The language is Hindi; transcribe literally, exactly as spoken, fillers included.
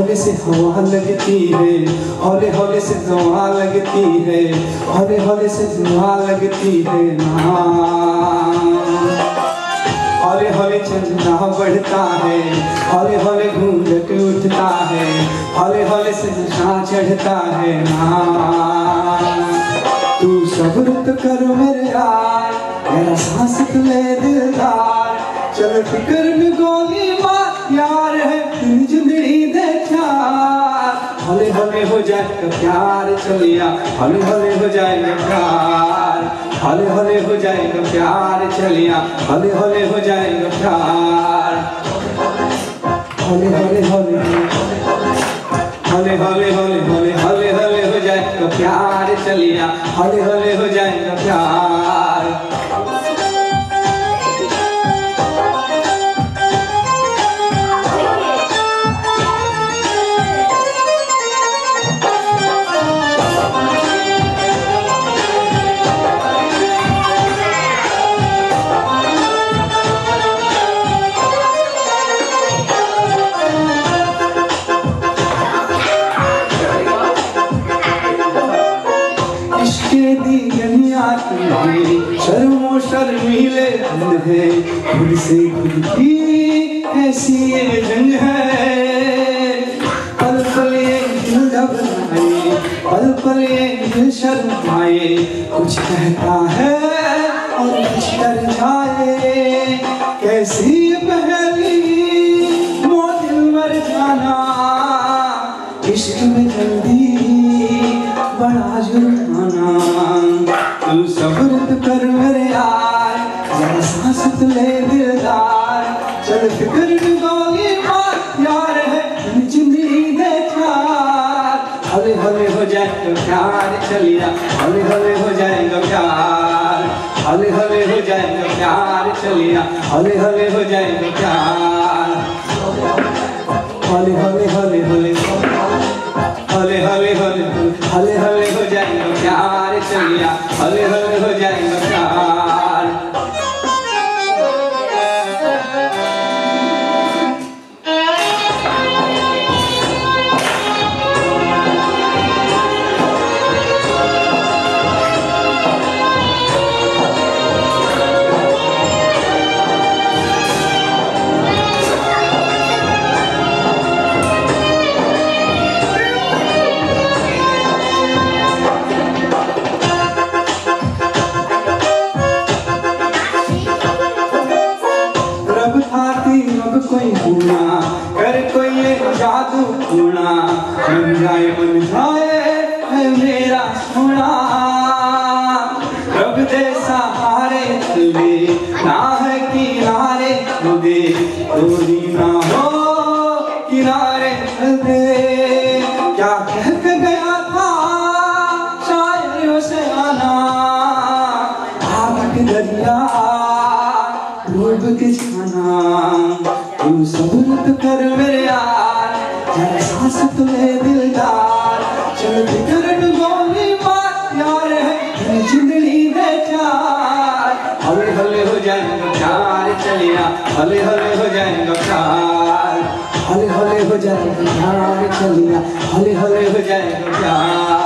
हौले से हवा लगती है, हौले हौले से हवा लगती है, हौले हौले से हवा लगती है ना। हौले हौले चंदा बढ़ता है, हौले हौले घूंघट उठता है, हौले हौले से नशा चढ़ता है ना। तू सब्र तो कर मेरे यार, मेरा सांस तो ले दिलदार, चल फिक्र में गोली मार यार है तेरी जिंदगी दे प्यार। हौले हौले हो जाएगा प्यार चलिया, हौले हौले हो जाएगा प्यार, हौले हौले हो जाएगा प्यार चलिया, हौले हौले हो जाएगा प्यार। हौले हौले हौले हौले हौले हौले हौले हौले हौले हो जाएगा प्यार चलिया, हौले हौले हो जाएगा प्यार। शर्मो शर्मीले है, खुद से खुद की ऐसी ये जंग है। पल पल ये दिल घबराए, पल पल ये दिल शर्माए, कुछ कहता है और कुछ डर जाए। कैसी पहली वो दिल मर जाना, इश्क में जल्दी बड़ा जुर्माना। तू सब्र तो कर मेरे यार, जरा सांस तो ले दिलदार, चल फिक्र में गोली मार यार है तेरी जिंदगी दे प्यार। हौले हौले हो जाएगा प्यार चलिया, हौले हौले हो जाएगा प्यार, हौले हौले हो जाएगा प्यार चलिया, हौले हौले हो जाएगा प्यार। हौले हौले हौले हौले हौले हौले हौले हौले हौले हो जाएगा प्यार चलिया, हौले हौले हो जाएगा प्यार। अब कोई होना कर कोई ये जादू टूना, बन जाए बन जाए है मेरा सोना। रब दे सहारे तुझे ना है किनारे दे, दूरी ना हो किनारे दे। क्या कह के गया था शायरों से आना, आग दरिया डूब के जाना। तू सब्र तो कर मेरे यार, जरा सांस तो ले दिलदार, चल फिक्र में गोली मार यार है तेरी जिंदगी दे प्यार। हौले हौले हो जाएगा प्यार चलिया, हौले हौले हो जाएगा प्यार, हौले हौले हो जाएगा प्यार चलिया, हौले हौले हो जाएगा प्यार।